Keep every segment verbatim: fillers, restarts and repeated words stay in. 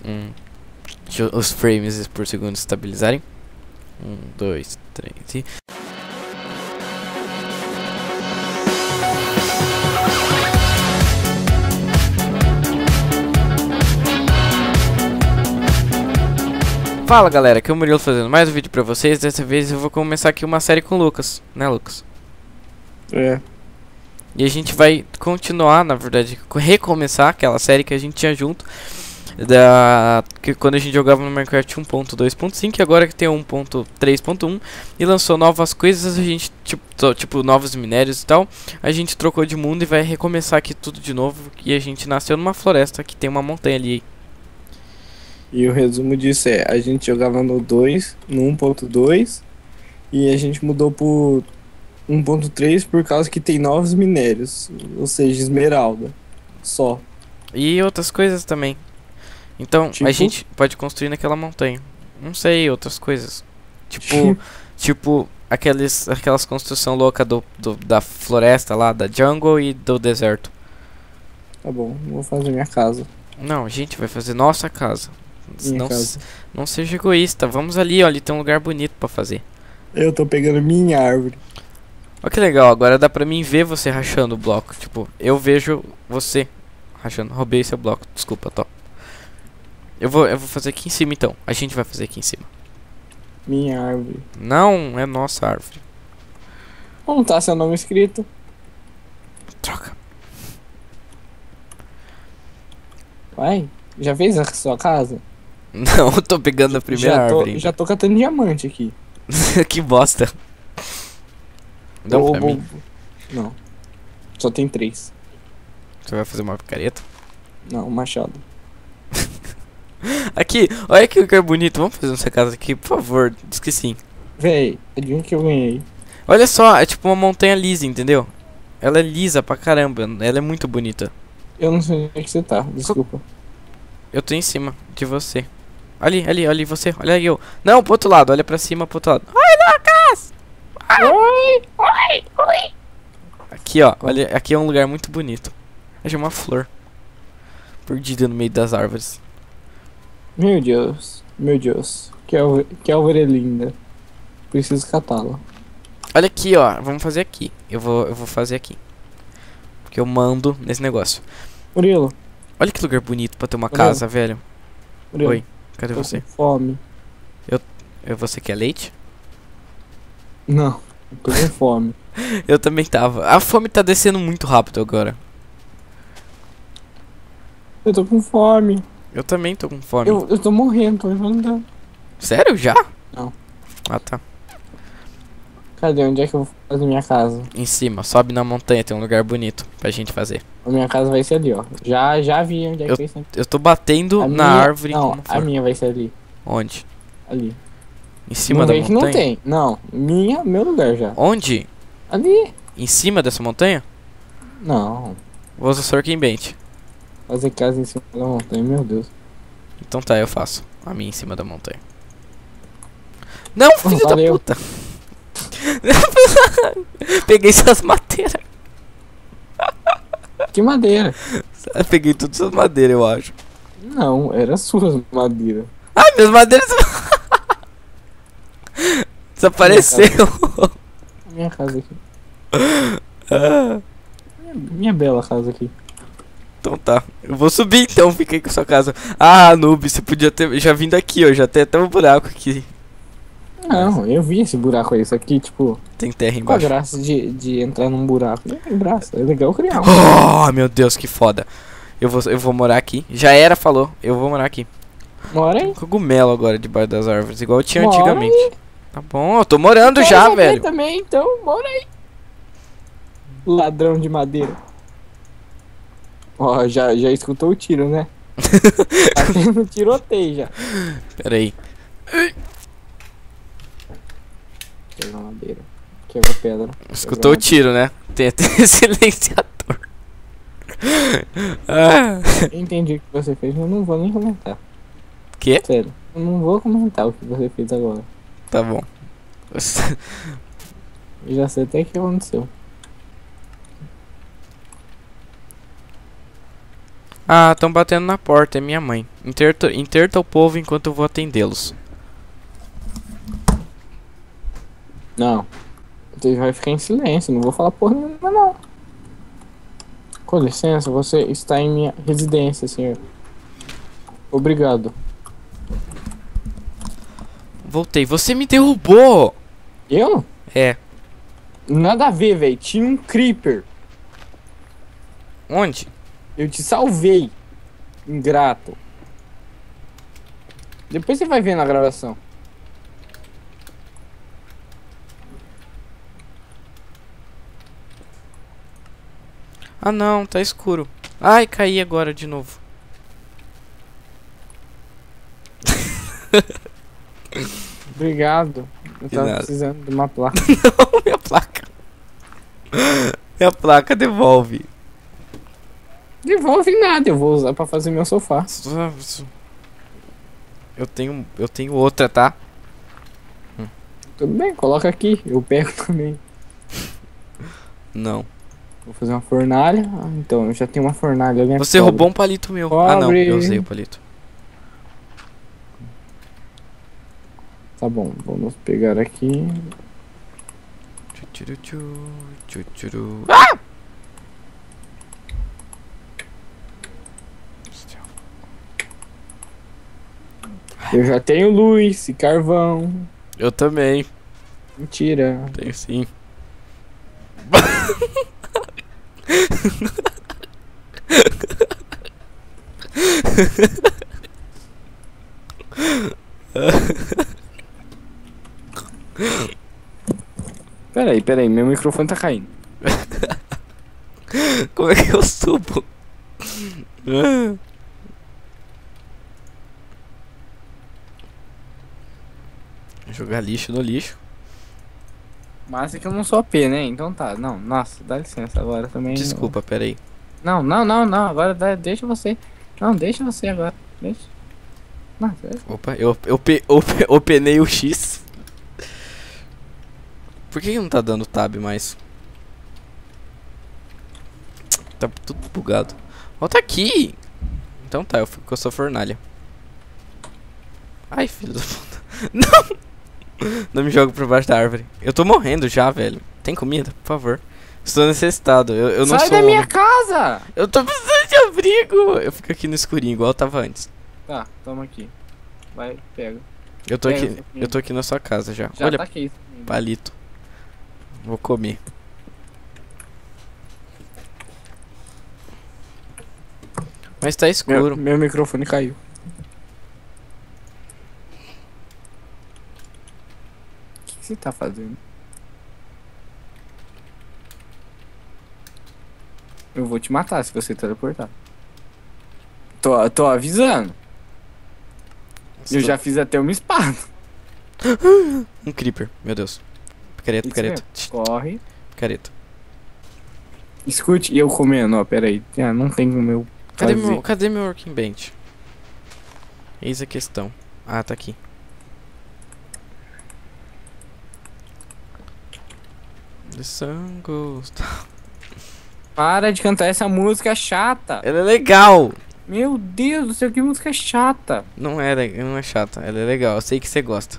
Hum. Deixa os frames por segundo estabilizarem. Um, dois, três e... Fala galera, aqui é o Murilo fazendo mais um vídeo pra vocês. Dessa vez eu vou começar aqui uma série com o Lucas, né Lucas? É. E a gente vai continuar, na verdade, recomeçar aquela série que a gente tinha junto da que quando a gente jogava no Minecraft um ponto dois ponto cinco, e agora que tem um ponto três ponto um e lançou novas coisas, a gente tipo, tipo novos minérios e tal, a gente trocou de mundo e vai recomeçar aqui tudo de novo. E a gente nasceu numa floresta que tem uma montanha ali. E o resumo disso é, a gente jogava no dois, no um ponto dois, e a gente mudou pro um ponto três por causa que tem novos minérios, ou seja, esmeralda, só. E outras coisas também. Então, Tipo? a gente pode construir naquela montanha. Não sei, outras coisas. Tipo, tipo aqueles, aquelas construções loucas do, do, da floresta lá, da jungle e do deserto. Tá bom, vou fazer minha casa. Não, a gente vai fazer nossa casa. Minha Não, casa. se- não seja egoísta. Vamos ali, ó, ali tem um lugar bonito pra fazer. Eu tô pegando minha árvore. Olha que legal, agora dá pra mim ver você rachando o bloco. Tipo, eu vejo você rachando. Roubei seu bloco, desculpa, Tó. Eu vou, eu vou fazer aqui em cima então. A gente vai fazer aqui em cima. Minha árvore. Não, é nossa árvore. Como tá seu nome escrito? Troca. Vai, já fez a sua casa? Não, eu tô pegando a primeira já tô, árvore. Já tô catando diamante aqui. Que bosta. Dá um Ô, pra ô, mim. Não, só tem três. Você vai fazer uma picareta? Não, machado. Aqui, olha que lugar bonito. Vamos fazer essa casa aqui, por favor. Diz que sim. Véi, adivinha que eu ganhei. Olha só, é tipo uma montanha lisa, entendeu? Ela é lisa pra caramba. Ela é muito bonita. Eu não sei onde é que você tá, desculpa. Eu tô em cima de você. Ali, ali, ali, você. Olha aí eu. Não, pro outro lado. Olha pra cima, pro outro lado. Ai, Lucas! Oi, oi, oi. Aqui, ó. Olha, aqui é um lugar muito bonito. Achei uma flor perdida no meio das árvores. Meu Deus, meu Deus. Que, alve que árvore linda. Preciso catá-la. Olha aqui, ó. Vamos fazer aqui. Eu vou, eu vou fazer aqui. Porque eu mando nesse negócio. Murilo, Olha que lugar bonito pra ter uma Murilo. casa, velho. Murilo. Oi, cadê Tô você? com fome. Eu, você quer leite? Não, eu tô com fome. Eu também tava. A fome tá descendo muito rápido agora. Eu tô com fome. Eu também tô com fome. Eu, eu tô morrendo, tô levantando. Sério? Já? Não. Ah, tá. Cadê? Onde é que eu vou fazer minha casa? Em cima, sobe na montanha, tem um lugar bonito pra gente fazer. A minha casa vai ser ali, ó. Já, já vi onde é que vai ser. Eu tô batendo A na minha- árvore Não, como a for. minha vai ser ali. Onde? Ali. Em cima não da vem que montanha? não tem. Não, minha, meu lugar já. Onde? Ali. Em cima dessa montanha? Não. Vou usar Sorkinbait. Fazer casa em cima da montanha, meu Deus. Então tá, eu faço. A minha em cima da montanha. Não, filho da Valeu. puta! Peguei suas madeiras. Que madeira. Peguei tudo suas madeiras, eu acho. Não, era suas madeiras. Ah, minhas madeiras desapareceu. Minha casa aqui. Ah, Minha, minha bela casa aqui. então tá. Eu vou subir então, fiquei com sua casa. Ah, noob, você podia ter já vindo aqui, ó. Já tem até um buraco aqui. Não, eu vi esse buraco aí. Isso aqui, tipo, Tem terra qual a embaixo. graça de, de entrar num buraco? Não tem graça, é legal criar um. Oh, meu Deus, que foda. Eu vou, eu vou morar aqui. Já era, falou. Eu vou morar aqui. Mora aí. Cogumelo agora debaixo das árvores, igual eu tinha Mora antigamente. aí. Tá bom, eu tô morando Quero já, saber velho. também, então, mora aí. Ladrão de madeira. Ó, já, já escutou o tiro, né? Tá tendo tiroteio já. Pera aí. Quebra madeira. Quebra pedra. Escutou o tiro, né? Tem até silenciador. Ah. Eu entendi o que você fez, mas eu não vou nem comentar. Quê? Sério, eu não vou comentar o que você fez agora. Tá bom. Eu já sei até o que aconteceu. Ah, estão batendo na porta, é minha mãe. Interta, interta o povo enquanto eu vou atendê-los. Não. Você vai ficar em silêncio, não vou falar porra nenhuma, não. Com licença, você está em minha residência, senhor. Obrigado. Voltei. Você me derrubou! Eu? É. Nada a ver, velho. Tinha um creeper. Onde? Eu te salvei. Ingrato. Depois você vai ver na gravação. Ah não, tá escuro. Ai, caí agora de novo. Obrigado. Eu De tava nada. precisando de uma placa. Não, minha placa. Minha placa devolve. Devolve nada, eu vou usar pra fazer meu sofá. Eu tenho, eu tenho outra, tá? Tudo bem, coloca aqui. Eu pego também. Não. Vou fazer uma fornalha. Ah, então, eu já tenho uma fornalha. Minha Você cobra. roubou um palito meu. Ah não, Pobre. eu usei o palito. Tá bom, vamos pegar aqui. Tchutchuru, tchutchuru. Eu já tenho luz e carvão. Eu também. Mentira. Tenho sim. Peraí, peraí, meu microfone tá caindo. Como é que eu subo? Jogar lixo no lixo. Mas é que eu não sou A P, né? Então tá. Não, nossa, dá licença agora também. Desculpa, peraí. Não, não, não, não. Agora dá, deixa você. Não, deixa você agora. Deixa. Não, é- Opa, eu, eu, pe, eu, pe- eu penei o X. Por que que não tá dando tab mais? Tá tudo bugado. Volta aqui! Então tá, eu fico com a sua fornalha. Ai, filho da puta. Não! Não me joga por baixo da árvore. Eu tô morrendo já, velho. Tem comida? Por favor. Estou necessitado. Eu, eu não Sai sou. da minha homem. casa! Eu tô precisando de abrigo! Eu fico aqui no escurinho, igual eu tava antes. Tá, toma aqui. Vai, pega. Eu tô Pega, aqui. sua Eu tô aqui na sua casa já. Já Olha, tá aqui. palito. Vou comer. Mas tá Meu, escuro. meu microfone caiu. O que, que você tá fazendo? Eu vou te matar se você teleportar. Tô, tô avisando. Eu já fiz até uma espada. Um creeper, meu Deus. Picareta, Isso picareta. mesmo. Corre. Picareta. Escute e eu comendo, ó, pera aí. Ah, não tem como eu Cadê fazer. meu, cadê meu working bench? Eis a questão. Ah, tá aqui. The sun goes down. Para de cantar essa música chata. Ela é legal. Meu Deus do céu, que música chata. Não é, le- não é chata, ela é legal. Eu sei que você gosta.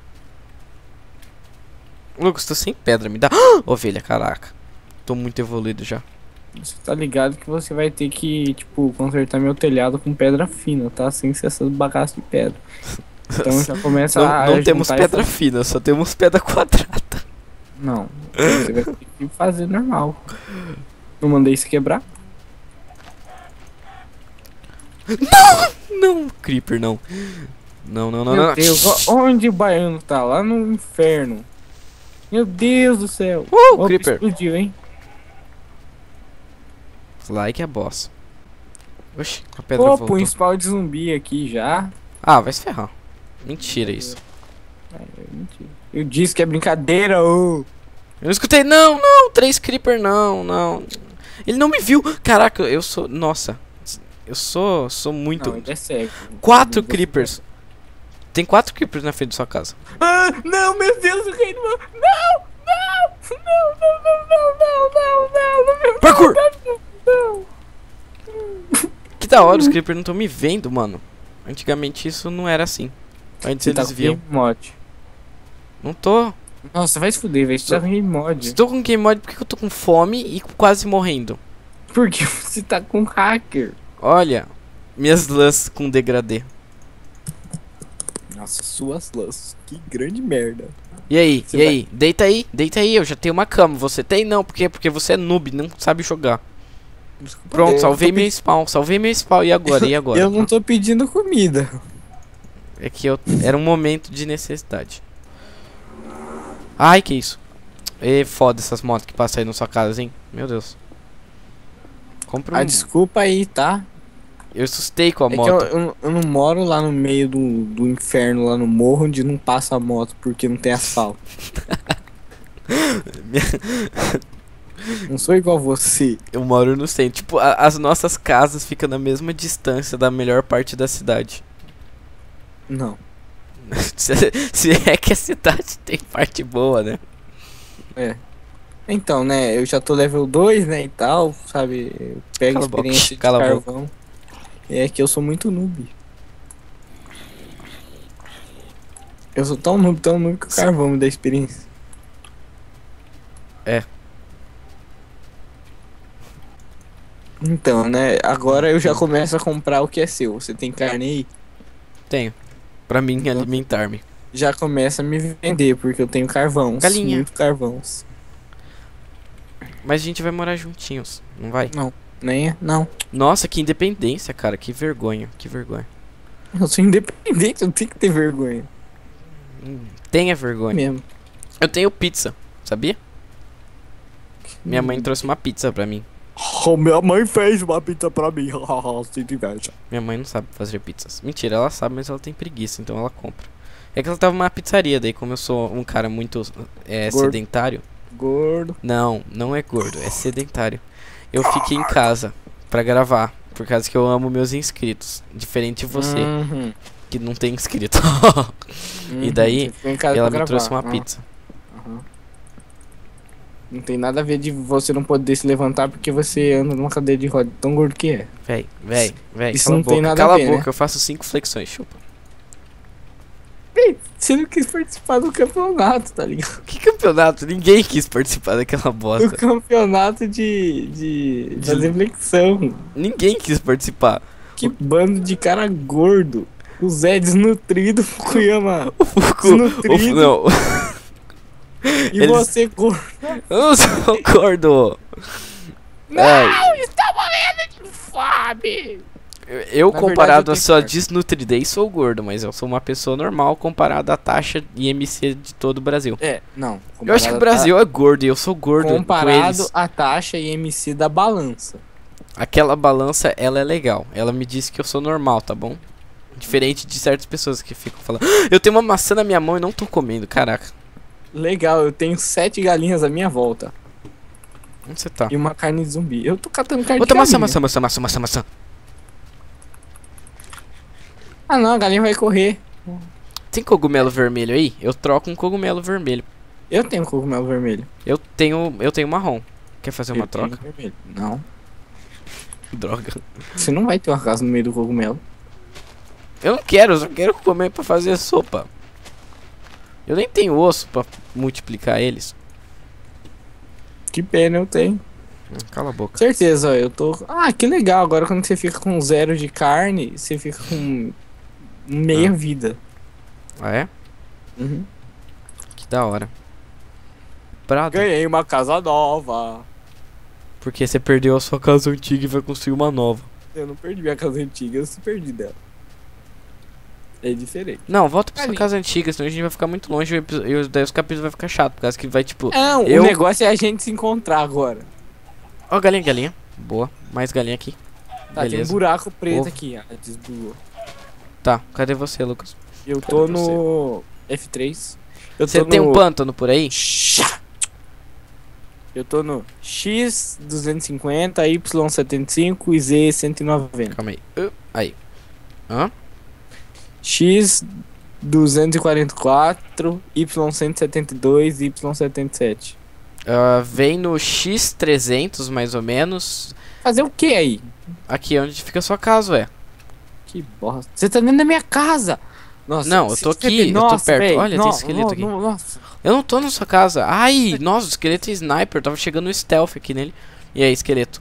Lucas, tô sem pedra, me dá. Ovelha, caraca. Tô muito evoluído já. Você tá ligado que você vai ter que, tipo, consertar meu telhado com pedra fina, tá? Sem ser essas bagaças de pedra. Então já começa a. Não, não temos juntar e pedra fazer- fina, só temos pedra quadrada. Não. Você vai ter que fazer normal. Não mandei isso quebrar? Não, creeper, não. Não, não, não, Meu não. Deus, ó, onde o baiano tá? Lá no inferno. Meu Deus do céu. Uh, Opa, creeper. explodiu, hein? Like a boss. Oxi, a pedra Opa, voltou. um spawn de zumbi aqui já. Ah, vai se ferrar. Mentira isso. É, é mentira. Eu disse que é brincadeira, ô. Eu não escutei, não, não, três creeper, não, não. Ele não me viu. Caraca, eu sou, nossa. Eu sou, sou muito. Não, ele é cego. Quatro Você- creepers. Tem quatro creepers na frente da sua casa. Ah, não, meu Deus, o rei do mal. Não, não, não, não, não, não, não, não, não, não, Parkour! não, não. Que Que da hora, os creepers não estão me vendo, mano. Antigamente isso não era assim. Antes Você tá eles com viam. game mod. Não tô. Nossa, vai se fuder, velho. Você tá com game mod. Estou com game mod porque eu tô com fome e quase morrendo. Porque você tá com hacker. Olha, minhas lãs com degradê. Nossa, suas lãs. Que grande merda. E aí, Você e vai- aí? Deita aí, deita aí, eu já tenho uma cama. Você tem? Não, por quê? Porque você é noob, não sabe jogar. Desculpa, Pronto, eu salvei tô meu spawn, salvei meu spawn. E agora? E agora? Eu não tô pedindo comida. É que eu era um momento de necessidade. Ai, que isso? E foda essas motos que passam aí na sua casa, hein? Meu Deus. Compra um. Ah, desculpa aí, tá? Eu assustei com a É que moto. eu, eu, eu não moro lá no meio do, do inferno, lá no morro, onde não passa moto porque não tem asfalto. Não sou igual você. Eu moro no centro. Tipo, a- as nossas casas ficam na mesma distância da melhor parte da cidade. Não. se, se é que a cidade tem parte boa, né? É. Então, né, eu já tô level dois, né, e tal, sabe? Eu pego Cala a boca, experiência de cala a boca. carvão. É que eu sou muito noob. Eu sou tão noob, tão noob que o carvão me dá experiência. É. Então, né, agora eu já começo a comprar o que é seu. Você tem carne aí? Tenho. Pra mim Então- alimentar-me. Já começa a me vender, porque eu tenho carvão. Galinha. Muito carvãos. Mas a gente vai morar juntinhos, não vai? Nem é? Não. Nossa, que independência, cara. Que vergonha, que vergonha. Eu sou independente, eu tenho que ter vergonha. Hum, Tenha vergonha. Mesmo. Eu tenho pizza, sabia? Minha mãe trouxe uma pizza pra mim. Oh, minha mãe fez uma pizza pra mim. Se inveja. Minha mãe não sabe fazer pizzas. Mentira, ela sabe, mas ela tem preguiça, então ela compra. É que ela tava numa pizzaria, daí como eu sou um cara muito é, Gordo. sedentário. Gordo. Não, não é gordo, é sedentário. Eu fiquei em casa pra gravar, por causa que eu amo meus inscritos. Diferente de você, Uhum. que não tem inscrito. Uhum. E daí, Você ficou em casa ela pra me trouxe gravar. uma Ah, pizza. aham. Não tem nada a ver de você não poder se levantar porque você anda numa cadeira de roda tão gordo que é. Véi, véi, véi, Isso cala não a boca, tem nada a cala ver, a boca, né? eu faço cinco flexões, chupa. Você não quis participar do campeonato, tá ligado? Que campeonato? Ninguém quis participar daquela Do bosta. campeonato de, de, de fazer flexão. Ninguém quis participar. Que bando de cara gordo. O Zé desnutrido, Fukuyama O Fuku, Desnutrido. o Fu- não, e Eles- você gordo. eu não sou gordo. Ai, Está morrendo de fome. eu Na comparado verdade, eu a tenho sua carne. desnutridez sou gordo, mas eu sou uma pessoa normal comparado à taxa I M C de todo o Brasil. É, não. Eu acho que o Brasil é gordo e eu sou gordo com Comparado eles. à taxa I M C da balança. Aquela balança, ela é legal. Ela me disse que eu sou normal, tá bom? Diferente de certas pessoas que ficam falando, "Ah, eu tenho uma maçã na minha mão e não tô comendo, caraca. Legal, eu tenho sete galinhas à minha volta. Onde você tá? E uma carne de zumbi. Eu tô catando carne Outra de maçã, galinha. maçã, maçã, maçã, maçã, maçã. Ah não, a galinha vai correr. Tem cogumelo vermelho aí? Eu troco um cogumelo vermelho. Eu tenho cogumelo vermelho. Eu tenho, eu tenho marrom. Quer fazer uma Eu tenho troca? vermelho. Não. Droga. Você não vai ter uma casa no meio do cogumelo. Eu não quero, eu só quero comer pra fazer sopa. Eu nem tenho osso pra multiplicar eles. Que pena eu tenho. Hum, Cala a boca. Certeza, ó, eu tô. Ah, que legal. Agora quando você fica com zero de carne, você fica com meia Ah. vida. Ah, é? Uhum. Que da hora. Prado. Ganhei uma casa nova. Porque você perdeu a sua casa antiga e vai construir uma nova. Eu não perdi minha casa antiga, eu se perdi dela. É diferente. Não, volta pra sua Ali. casa antiga, senão a gente vai ficar muito longe e o episo- e os- daí os capítulos vai ficar chato, por causa que vai tipo. Não, Eu- o negócio é a gente se encontrar agora. Ó, galinha, galinha. Boa. Mais galinha aqui. Tá, tem um Beleza. buraco preto Ovo. aqui. Ah, desbugou. Tá, cadê você, Lucas? Eu Cadê tô você? no F três. Eu Você tô tem no... um pântano por aí? Chá! Eu tô no X duzentos e cinquenta, Y setenta e cinco e Z cento e noventa. Calma aí. Uh, aí. Hã? X duzentos e quarenta e quatro, Y cento e setenta e dois e Y setenta e sete. Ah, vem no X trezentos, mais ou menos. Fazer o que aí? Aqui é onde fica a sua casa, ué. Que bosta. Você tá dentro da minha casa. Nossa, Não, eu se tô você aqui, vê- eu tô nossa, perto. véi, Olha, no- tem esqueleto no- aqui. no- Nossa. Eu não tô na sua casa. Ai, nossa, o esqueleto é sniper. Tava chegando no stealth aqui nele. E aí, esqueleto?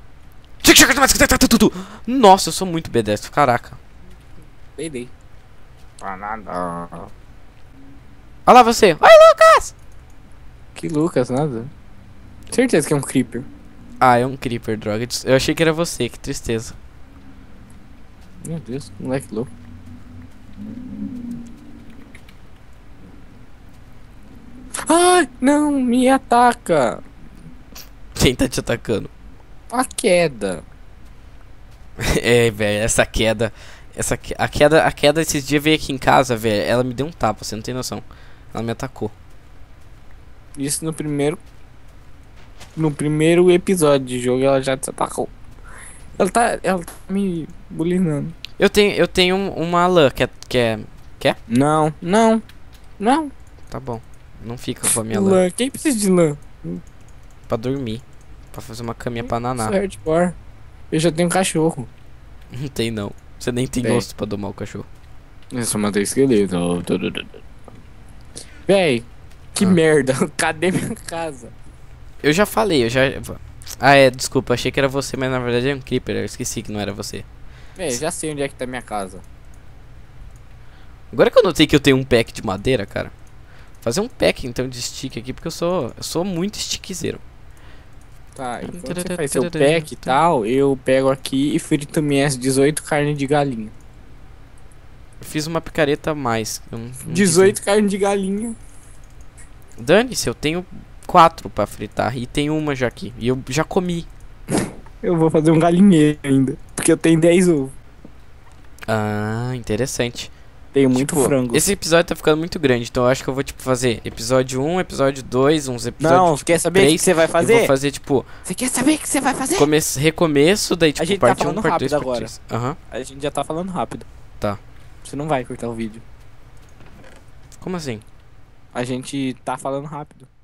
Nossa, eu sou muito B dez, caraca. Peidei. Ah, nada. Olha lá você. Oi, Lucas! Que Lucas, nada. Certeza que é um creeper. Ah, é um creeper, droga. Eu achei que era você, que tristeza. Meu Deus, moleque louco. Ai, não, me ataca. Quem tá te atacando? A queda. É, velho, essa queda. Essa que- a queda, a queda esses dias veio aqui em casa, velho. Ela me deu um tapa, você não tem noção. Ela me atacou. Isso no primeiro. No primeiro episódio de jogo ela já te atacou. Ela tá. Ela tá me bulinando. Eu tenho, eu tenho um- uma lã, que é, que é. Não, não, não. Tá bom. Não fica com a minha lã. Lã. Quem precisa de lã? Pra dormir. Pra fazer uma caminha pra naná. Isso é hardcore. Eu já tenho um cachorro. Não tem não. Você nem tem Tem. osso pra domar o cachorro. Eu só matei esqueleto. Véi, que Ah. merda. Cadê minha casa? Eu já falei, eu já. Ah, é, desculpa, achei que era você, mas na verdade é um creeper. Eu esqueci que não era você. Véi, já sei onde é que tá minha casa. Agora que eu notei que eu tenho um pack de madeira, cara. Fazer um pack então de stick aqui, porque eu sou. Eu sou muito stickzeiro. Tá, enquanto você faz seu pack e tal, eu pego aqui e frito minhas dezoito carnes de galinha. Eu fiz uma picareta a mais. Eu não, não dezoito carnes de galinha. quis- Dane-se, eu tenho quatro pra fritar. E tem uma já aqui. E eu já comi. Eu vou fazer um galinheiro ainda. Porque eu tenho dez ovos. Ah, interessante. Tenho muito Tipo, frango. esse episódio tá ficando muito grande, então eu acho que eu vou, tipo, fazer episódio um, episódio dois, uns episódios. Não, quer saber o que três, você vai Eu fazer? vou fazer, tipo, Você quer saber o que você vai fazer? come recomeço, daí, tipo, gente tá parte um, falando parte dois, rápido parte agora. três. Aham. A gente já tá falando rápido. Tá. Você não vai cortar o vídeo. Como assim? A gente tá falando rápido.